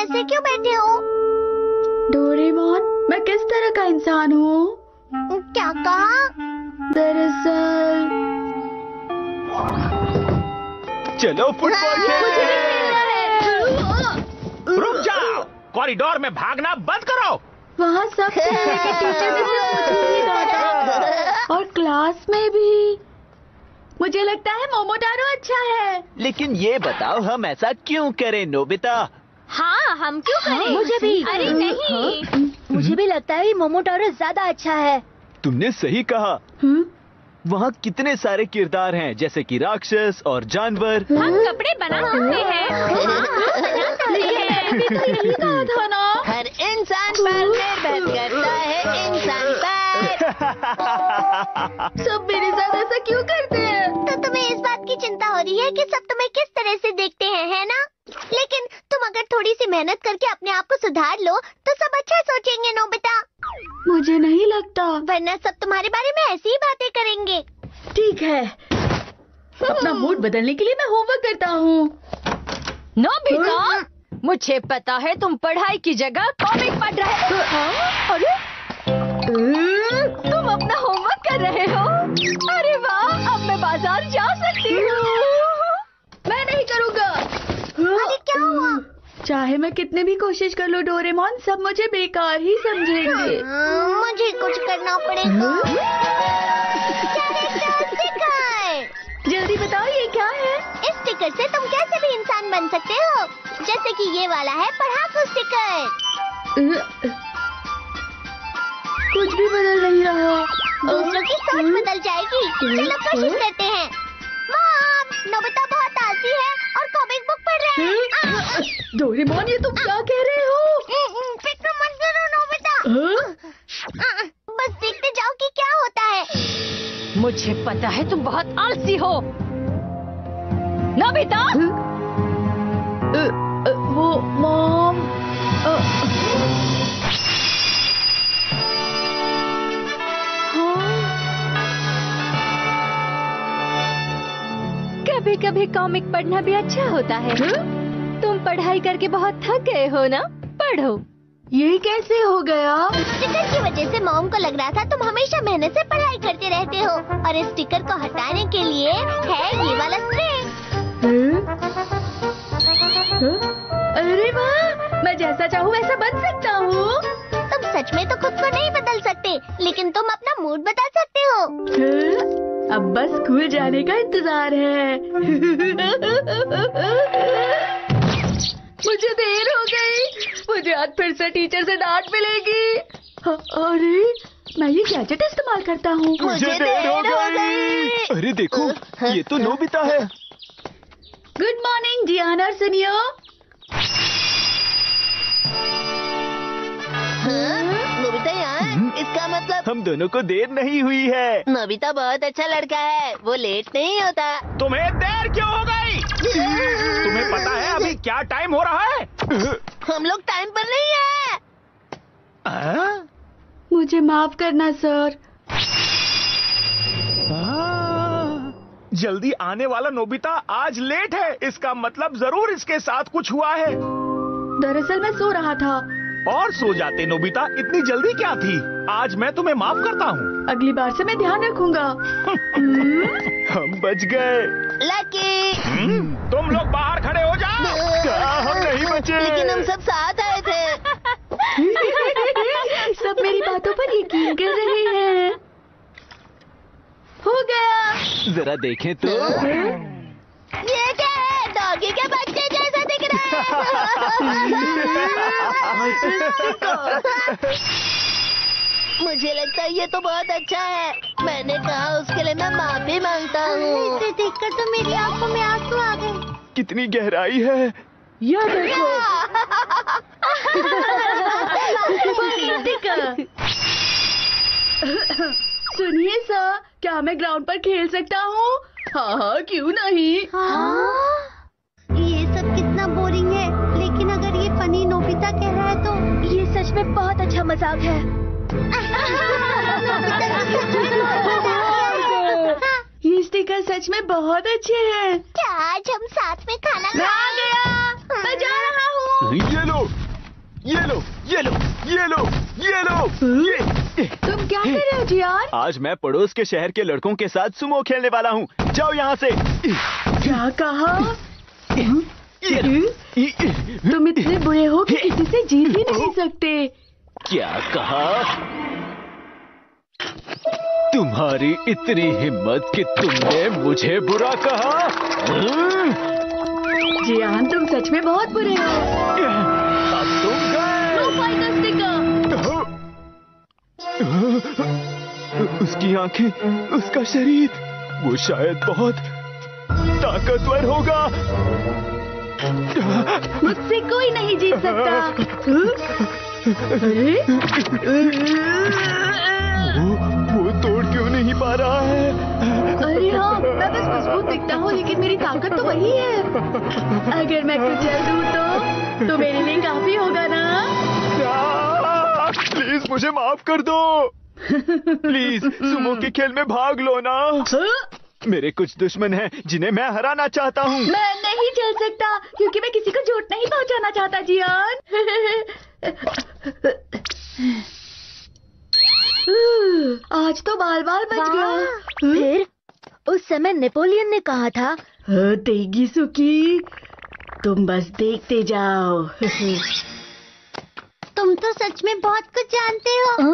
ऐसे क्यों बैठे हो? डोरेमोन, मैं किस तरह का इंसान हूँ? क्या कहा? दरअसल चलो फुटबॉल खेलते हैं। रुक जाओ, कॉरिडोर में भागना बंद करो। वहाँ सब खेलने के टीचर ने सिर्फ मुझे ही डांटा और क्लास में भी। मुझे लगता है मोमोटारो अच्छा है। लेकिन ये बताओ हम ऐसा क्यों करें नोबिता? हाँ, हम क्यों करें? मुझे भी। अरे नहीं, मुझे भी लगता है मोमोटारो ज्यादा अच्छा है। तुमने सही कहा। वहाँ कितने सारे किरदार हैं, जैसे कि राक्षस और जानवर। हम कपड़े बना सकते हैं। लेकिन यही कहा था ना। हर इंसान पर निर्भर करता है इंसान पर। सब मेरे साथ ऐसा क्यों करते हैं? तो तुम्हें इस बात की चिंता हो रही है कि सब तुम्हें किस तरह से देखते हैं, है ना? लेकिन तुम अगर थोड़ी सी मेहनत करके अपने आप को सुधार लो तो सब अच्छा सोचेंगे नोबिता। मुझे नहीं लगता। वरना सब तुम्हारे बारे में ऐसी ही बातें करेंगे। ठीक है, अपना मूड बदलने के लिए मैं होमवर्क करता हूँ। नोबिता, मुझे पता है तुम पढ़ाई की जगह कॉमिक पढ़ रहे हो। अरे तुम अपना होमवर्क कर रहे हो? अरे वाह, अब मैं बाजार जा सकती हूँ। मैं नहीं करूँगा। अरे क्या हुआ? चाहे मैं कितने भी कोशिश कर लूं डोरेमोन, सब मुझे बेकार ही समझेंगे। मुझे कुछ करना पड़ेगा। स्टिकर, जल्दी बताओ ये क्या है? इस स्टिकर से तुम कैसे भी इंसान बन सकते हो, जैसे कि ये वाला है पढ़ाकू स्टिकर। कुछ भी बदल नहीं रहा। दूसरों की सोच बदल जाएगी। चलो कोशिश करते हैं। मॉम, नोबिता बहुत आलसी है और कॉमिक बुक पढ़ रहे हैं। डोरेमोन, ये तुम क्या कह रहे हो? फिक्र मत करो नोबिता। बस देखते जाओ कि क्या होता है। मुझे पता है तुम बहुत आलसी हो। नोबिता, वो मॉम। कभी कभी कॉमिक पढ़ना भी अच्छा होता है। तुम पढ़ाई करके बहुत थक गए हो ना, पढ़ो। ये कैसे हो गया? स्टिकर की वजह से मॉम को लग रहा था तुम हमेशा मेहनत से पढ़ाई करते रहते हो, और इस स्टिकर को हटाने के लिए है ये वाला स्ट्रिंग। अरे वाह, मैं जैसा चाहूँ वैसा बन सकता हूँ। तुम सच में तो खुद को नहीं बदल सकते, लेकिन तुम अपना मूड बदल सकते हो। अब बस स्कूल जाने का इंतजार है। मुझे देर हो गई। मुझे आज फिर से टीचर से डांट मिलेगी। अरे, मैं ये गैजेट इस्तेमाल करता हूँ। मुझे देर हो गई। अरे देखो, ये तो नोबिता है। गुड मॉर्निंग जियाना और सुनियो। नोबिता यहाँ, इसका मतलब हम दोनों को देर नहीं हुई है। नोबिता बहुत अच्छा लड़का है, वो लेट नहीं होता। तुम्हें देर क्यों हो गई? तुम्हें पता है अभी क्या टाइम हो रहा है? हम लोग टाइम पर नहीं है। मुझे माफ करना सर। जल्दी आने वाला नोबिता आज लेट है, इसका मतलब जरूर इसके साथ कुछ हुआ है। दरअसल मैं सो रहा था। और सो जाते नोबिता, इतनी जल्दी क्या थी? आज मैं तुम्हें माफ करता हूँ। अगली बार से मैं ध्यान रखूंगा। हम बच गए। लकी, तुम लोग बाहर खड़े हो जाओ। क्या हम नहीं बचे? लेकिन हम सब साथ आए थे। सब मेरी बातों पर यकीन कर रहे हैं। हो गया। जरा देखें तो। ये क्या है? डॉगी के बच्चे जैसा दिख रहा है। मुझे लगता है ये तो बहुत अच्छा है। मैंने कहा उसके लिए मैं माफी मांगता हूँ। इसे देखकर तो मेरी आंखों में आंसू आ गए। कितनी गहराई है। ये देखो। सुनिए सर, क्या मैं ग्राउंड पर खेल सकता हूँ? हाँ हाँ, क्यों नहीं। ये सब कितना बोरिंग है, लेकिन अगर ये फनी नोबिता कह रहा है तो ये सच में बहुत अच्छा मजाक है। ये स्टिकर सच में बहुत अच्छे हैं। क्या आज हम साथ में खाना मैं आ गया, मैं जा रहा हूँ। ये लो। ये लो, ये लो, ये लो, ये लो, ये। तुम क्या कर रहे हो जियान? आज मैं पड़ोस के शहर के लड़कों के साथ सुमो खेलने वाला हूँ। जाओ यहाँ से। क्या कहा? ये लो। तुम इतने बुरे हो कि किसी से जीत ही नहीं सकते। क्या कहा? तुम्हारी इतनी हिम्मत कि तुमने मुझे बुरा कहा? जियान, तुम सच में बहुत बुरे हो। अब तुम गए। No fighter sticker. उसकी आंखें, उसका शरीर, वो शायद बहुत ताकतवर होगा। मुझसे कोई नहीं जीत सकता। अरे वो तोड़ क्यों नहीं पा रहा है? अरे हाँ, मैं बस मजबूत दिखता हूँ लेकिन मेरी ताकत तो वही है। अगर मैं कुचल दूँ तो मेरे लिए काफी होगा ना? प्लीज मुझे माफ कर दो। प्लीज सुमो के खेल में भाग लो ना। मेरे कुछ दुश्मन हैं जिन्हें मैं हराना चाहता हूँ। मैं नहीं चल सकता क्योंकि मैं किसी को चोट नहीं पहुँचाना चाहता जियान। आज तो बाल बाल बच गया। फिर उस समय नेपोलियन ने कहा था, तेगी सुकी, तुम बस देखते जाओ। तुम तो सच में बहुत कुछ जानते हो।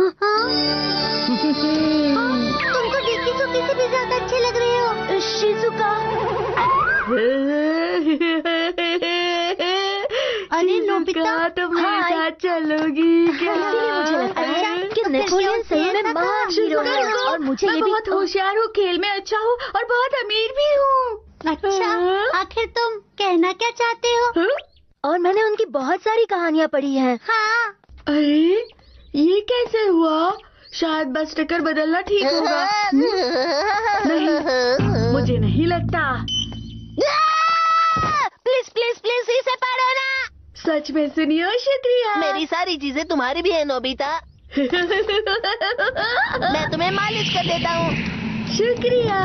तुम तो डेकी सुकी से भी ज्यादा अच्छे लग रहे हो, शिजुका। अरे नोबिता, तुम मेरे साथ चलोगी क्या? मुझे लगता है कि नेपोलियन सही में महान हीरो है और मुझे मैं ये भी बहुत होशियार हूँ, खेल में अच्छा हूँ और बहुत अमीर भी हूँ। अच्छा, आखिर तुम कहना क्या चाहते हो? और मैंने उनकी बहुत सारी कहानियाँ पढ़ी हैं। हाँ। अरे ये कैसे हुआ? शायद बस स्टिकर बदलना ठीक होगा। नहीं, मुझे नहीं लगता। प्लीज प्लीज प्लीज इसे पढ़ो ना। सच में सुनियो, शुक्रिया। मेरी सारी चीजें तुम्हारी भी है नोबिता। मैं तुम्हें मालिश कर देता हूँ। शुक्रिया।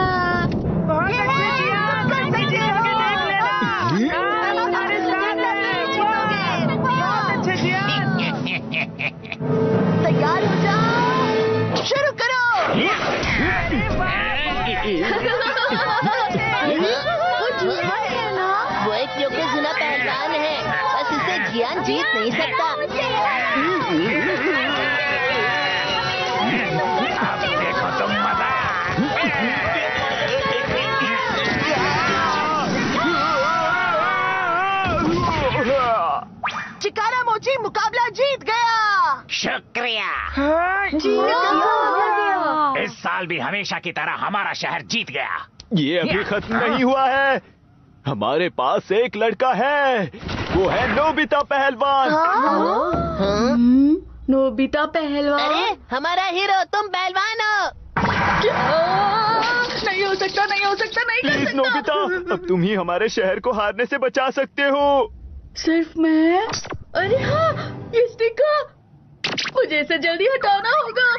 तैयार हो जाओ, शुरू करो। वो एक योग्य पहलवान है, बस इसे जियान जीत नहीं सकता। अब देखो तुम मजा। चिकारा मोची मुकाबला जीत गया। शुक्रिया। इस साल भी हमेशा की तरह हमारा शहर जीत गया। ये अभी खत्म नहीं हुआ है। हमारे पास एक लड़का है, वो है नोबिता पहलवान। नोबिता पहलवान? अरे हमारा हीरो, तुम पहलवान हो। नहीं हो सकता, नहीं हो सकता, नहीं कर प्लीज सकता। नोबिता, अब तुम ही हमारे शहर को हारने से बचा सकते हो। सिर्फ मैं? अरे हाँ, ये स्टिकर, मुझे इसे जल्दी हटाना होगा।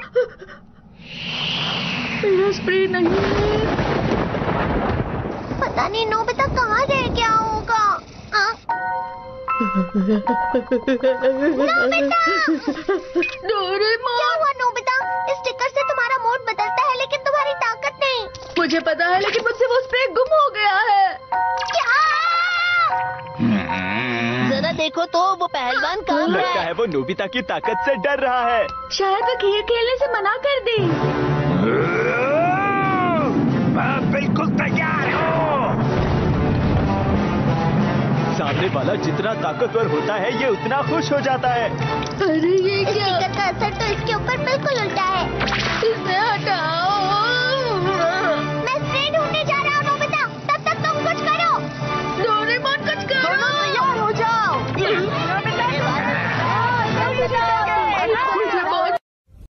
मेरा स्प्रे नहीं है। पता नहीं नोबिता कहाँ रह गया होगा। नोबिता! डोरेमोन! क्या हुआ नोबिता? इस स्टिकर से तुम्हारा मूड बदलता है लेकिन तुम्हारी ताकत नहीं। मुझे पता है लेकिन मुझसे वो स्प्रे गुम हो गया है। क्या? जरा देखो तो वो पहलवान कहाँ लगता है वो नोबिता की ताकत से डर रहा है। शायद वो खेल खेलने से मना कर दे। मैं बिल्कुल तैयार हूँ। सामने वाला जितना ताकतवर होता है ये उतना खुश हो जाता है। अरे ये क्या? स्टिकर का असर तो इसके ऊपर बिल्कुल उल्टा है। इसे हटा